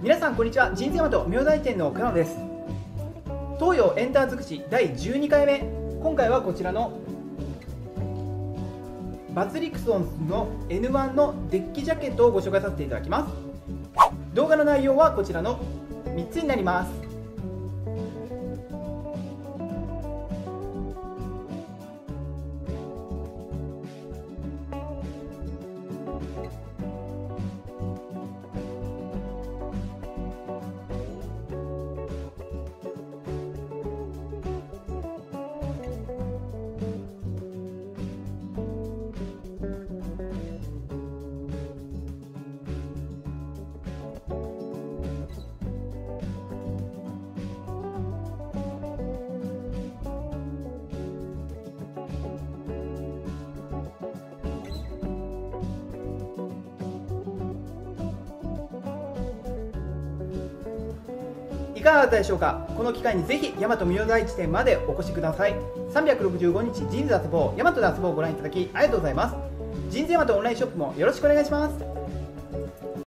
皆さんこんにちは。人生マト明大店の倉野です。東洋エンター尽くし第12回目。今回はこちらのバツリクソンの N1 のデッキジャケットをご紹介させていただきます。動画の内容はこちらの3つになります。いかがだったでしょうか。この機会にぜひ大和明大地店までお越しください。365日ジーンズで遊ぼう、大和で遊ぼうをご覧いただきありがとうございます。ジーンズ大和オンラインショップもよろしくお願いします。